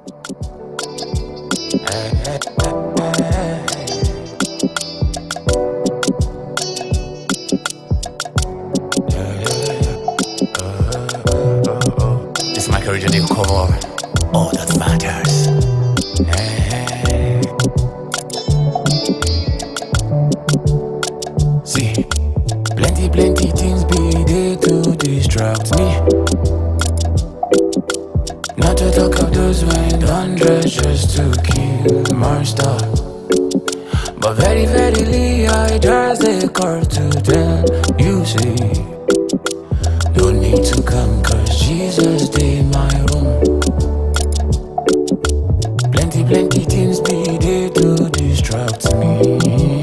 This mic originally cover all that matters. See, plenty things be there to distract me. Not to talk of those who ain't undressed just to kill my star. But very verily I just a call to tell you, see, don't need to come cause Jesus did my room. Plenty things be there to distract me.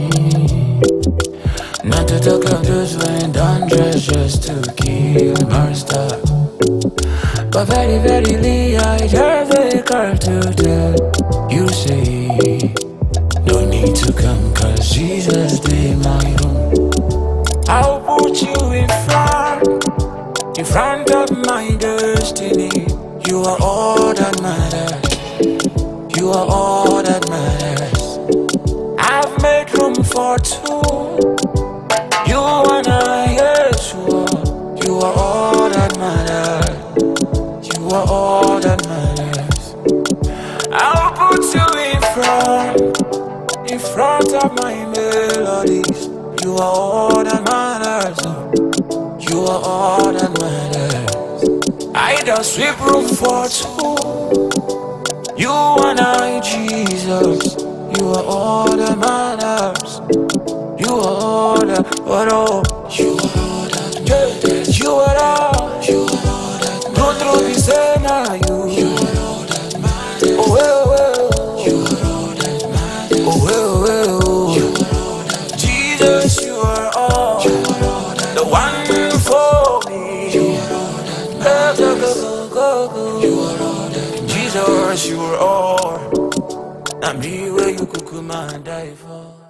Not to talk of those who ain't undressed just to kill my star. But very verily I just a call to tell you, say, no need to come cause Jesus did my room. I'll put you in front of my destiny. You are all that matters. You are all that matters. I've made room for two. You and I, yes, you are all that matters. You are all that matters. I'll put you in front of my melodies. You are all that matters. You are all that matters. I just sweep room for two. You and I, Jesus. You are all that matters. You are all that, you are all that matters. You are all. You are all that matters. No truth is saying now you. You are all that matters. Oh well. You are all that matters. Oh well. You are all that. Jesus, you are all. You are all that. The one for me. You are all that matters. You are all that. Jesus, you are all. I'm the way you cook my die for.